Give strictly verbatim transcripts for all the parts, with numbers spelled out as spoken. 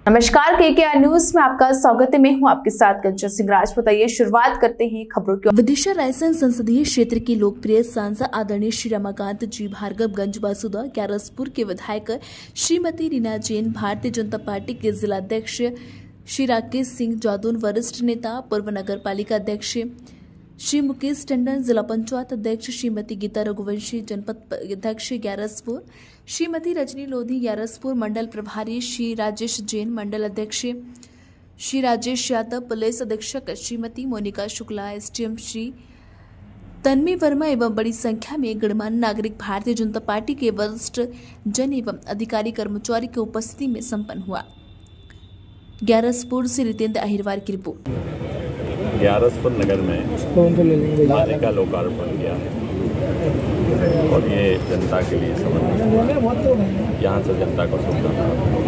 नमस्कार, KKR news में आपका स्वागत है। मैं हूं आपके साथ कंचन सिंह राजपूत। आइए शुरुआत करते हैं खबरों की। विदिशा रायसेन संसदीय क्षेत्र के लोकप्रिय सांसद आदरणीय श्री रमाकांत जी भार्गवगंज बासुदा ग्यारसपुर के विधायक श्रीमती रीना जैन, भारतीय जनता पार्टी के जिलाध्यक्ष श्री राकेश सिंह जादौन, वरिष्ठ नेता पूर्व नगर पालिका अध्यक्ष श्री मुकेश टंडन, जिला पंचायत अध्यक्ष श्रीमती गीता रघुवंशी, जनपद अध्यक्ष ग्यारसपुर श्रीमती रजनी लोधी ग्यारसपुर, मंडल प्रभारी श्री राजेश जैन, मंडल अध्यक्ष श्री राजेश यादव, पुलिस अधीक्षक श्रीमती मोनिका शुक्ला, एसडीएम श्री तन्वी वर्मा एवं बड़ी संख्या में गणमान्य नागरिक भारतीय जनता पार्टी के वरिष्ठ जन एवं अधिकारी कर्मचारी की उपस्थिति में संपन्न हुआ। ग्यारसपुर से रितेंद्र अहिरवार की रिपोर्ट। ग्यारसपुर नगर में थाने का लोकार्पण किया और ये जनता के लिए समर्पित है। यहाँ से जनता को सुविधा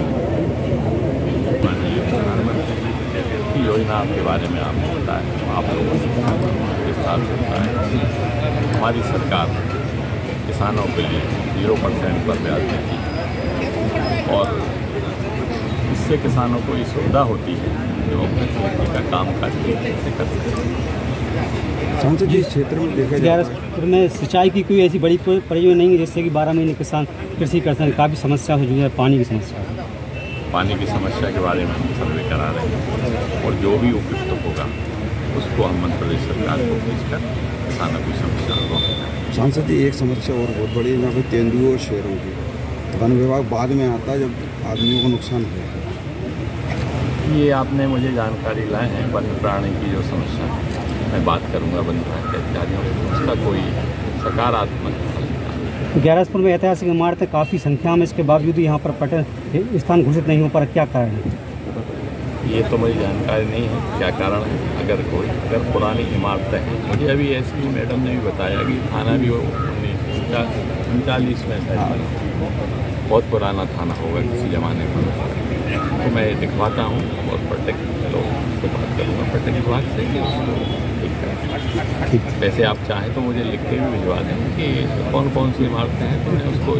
प्रधानमंत्री योजना के बारे में आपने बताया, आप लोगों से विस्तार से बताया। हमारी सरकार किसानों के लिए जीरो परसेंट पर ब्याज देती और इससे किसानों को ये सुविधा होती है जो अपने खेती का काम काज से कर सकते हैं। सांसद जी, क्षेत्र में देखा जाए ग्यारसपुर में सिंचाई की कोई ऐसी बड़ी परियोजना नहीं है, जिससे कि बारह महीने किसान कृषि करते हैं। काफ़ी समस्या हो चुकी है, पानी की समस्या है। पानी की समस्या के बारे में हम सर्वे करा रहे हैं और जो भी उपयुक्त होगा उसको हम मध्य प्रदेश सरकार को भेजकर किसानों की समस्या को। सांसद जी, एक समस्या और बहुत बड़ी है यहाँ पे तेंदुओं और शेरों की। वन विभाग बाद में आता है जब आदमियों को नुकसान हो। ये आपने मुझे जानकारी लाए हैं वन्य प्राणी की जो समस्या है, मैं बात करूंगा वन विभाग के अधिकारियों से, उसका कोई सकारात्मक हल। ग्यारसपुर में ऐतिहासिक इमारतें काफ़ी संख्या में, इसके बावजूद यहाँ पर पर्यटन स्थान घोषित नहीं हो पर क्या कारण है? ये तो मुझे जानकारी नहीं है क्या कारण है। अगर कोई अगर पुरानी इमारतें हैं, मुझे अभी एसपी मैडम ने भी बताया कि थाना भी उनतालीस में बहुत पुराना थाना होगा किसी ज़माने में, तो मैं दिखवाता हूँ और प्रोटेक्ट लोग से बात करूँगा प्रोटेक्ट विभाग से कि उसको वैसे आप चाहें तो मुझे लिख के भी भिजवा दें कि कौन कौन सी इमारतें हैं, तो मैं उसको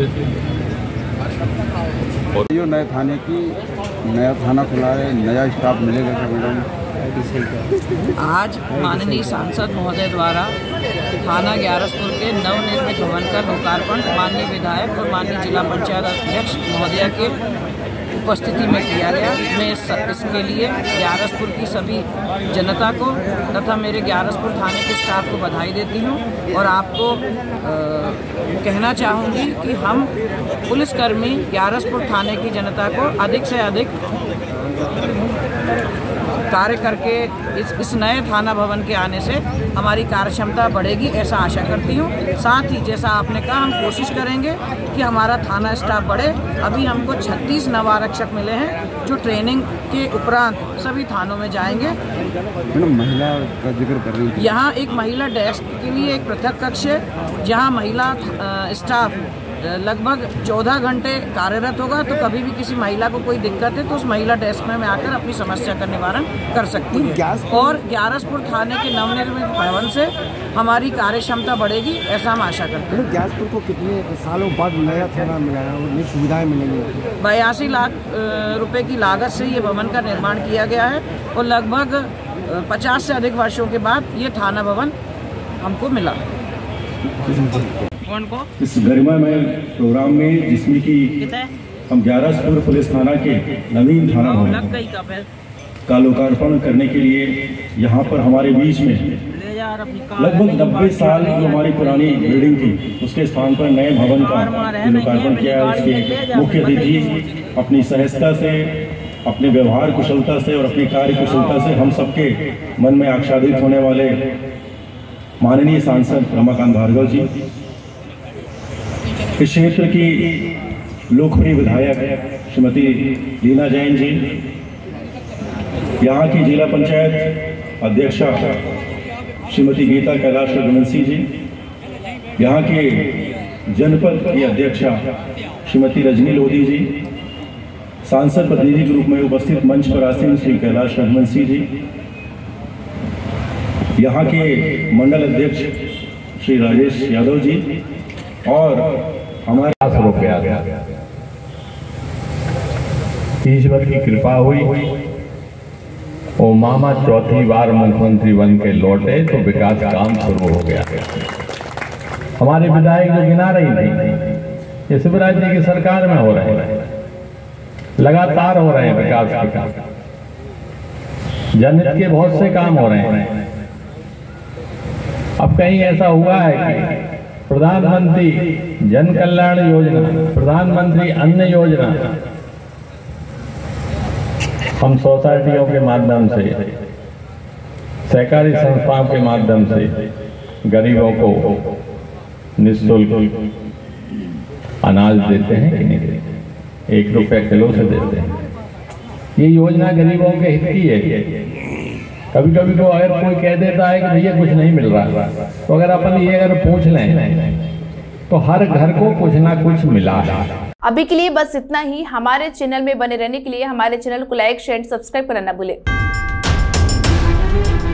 और ये नए थाने की नया थाना खुला है, नया स्टाफ मिलेगा क्या मैडम? आज माननीय सांसद महोदय द्वारा थाना ग्यारसपुर के नवनिर्मित भवन का लोकार्पण माननीय विधायक और माननीय जिला पंचायत अध्यक्ष महोदया के उपस्थिति में किया गया। मैं इस, इसके लिए ग्यारसपुर की सभी जनता को तथा मेरे ग्यारसपुर थाने के स्टाफ को बधाई देती हूँ और आपको आ, कहना चाहूँगी कि हम पुलिसकर्मी ग्यारसपुर थाने की जनता को अधिक से अधिक कार्य करके इस इस नए थाना भवन के आने से हमारी कार्यक्षमता बढ़ेगी, ऐसा आशा करती हूँ। साथ ही जैसा आपने कहा, हम कोशिश करेंगे कि हमारा थाना स्टाफ बढ़े। अभी हमको छत्तीस नवारक्षक मिले हैं जो ट्रेनिंग के उपरांत सभी थानों में जाएंगे। मैडम, महिला का जिक्र कर रही है, यहाँ एक महिला डेस्क के लिए एक पृथक कक्ष है जहाँ महिला स्टाफ लगभग चौदह घंटे कार्यरत होगा, तो कभी भी किसी महिला को कोई दिक्कत है तो उस महिला डेस्क में आकर अपनी समस्या का निवारण कर सकती है। और ग्यारसपुर थाने के नवनिर्मित भवन से हमारी कार्यक्षमता बढ़ेगी, ऐसा हम आशा करते हैं। ग्यारसपुर को कितने सालों बाद नया थाना मिला है और नई सुविधाएं मिलेंगी? बयासी लाख रुपए की लागत से ये भवन का निर्माण किया गया है और लगभग पचास से अधिक वर्षों के बाद ये थाना भवन हमको मिला। कौन को इस गरिमामय प्रोग्राम में जिसमें कि हम ग्यारसपुर पुलिस थाना के नवीन थाना भवन का लोकार्पण करने के लिए यहाँ पर हमारे बीच में लगभग नब्बे साल जो हमारी पुरानी बिल्डिंग थी उसके स्थान पर नए भवन का लोकार्पण किया है। उसके मुख्य अतिथि अपनी सहजता से, अपने व्यवहार कुशलता से और अपनी कार्य कुशलता से हम सबके मन में आच्छादित होने वाले माननीय सांसद रमाकांत भार्गव जी, इस क्षेत्र की लोकप्रिय विधायक श्रीमती रीना जैन जी, यहाँ की जिला पंचायत अध्यक्षा श्रीमती गीता कैलाश रघुवंशी जी, यहाँ के जनपद की अध्यक्षा श्रीमती रजनी लोधी जी, सांसद प्रतिनिधि के रूप में उपस्थित मंच पर आसीन श्री कैलाश रघुवंशी जी, यहाँ के मंडल अध्यक्ष श्री राजेश यादव जी और हमारे रुपया ईश्वर की कृपा हुई और मामा चौथी बार मुख्यमंत्री बन के लौटे तो विकास काम शुरू हो गया। हमारे विधायक जो गिना रही थी ये शिवराज जी की सरकार में हो रहे हैं, लगातार हो रहे हैं विकास के काम, जनहित के बहुत से काम हो रहे हैं। अब कहीं ऐसा हुआ है कि प्रधानमंत्री जन कल्याण योजना, प्रधानमंत्री अन्न योजना हम सोसाइटियों के माध्यम से, सहकारी संस्थाओं के माध्यम से गरीबों को निःशुल्क अनाज देते हैं कि नहीं देते? एक रुपये किलो से देते हैं। ये योजना गरीबों के हित की है। कभी कभी तो अगर कोई कह देता है कि भैया कुछ नहीं मिल रहा, तो अगर अपन ये अगर पूछ लें तो हर घर को कुछ ना कुछ मिला है। अभी के लिए बस इतना ही। हमारे चैनल में बने रहने के लिए हमारे चैनल को लाइक शेयर सब्सक्राइब करना ना भूलें।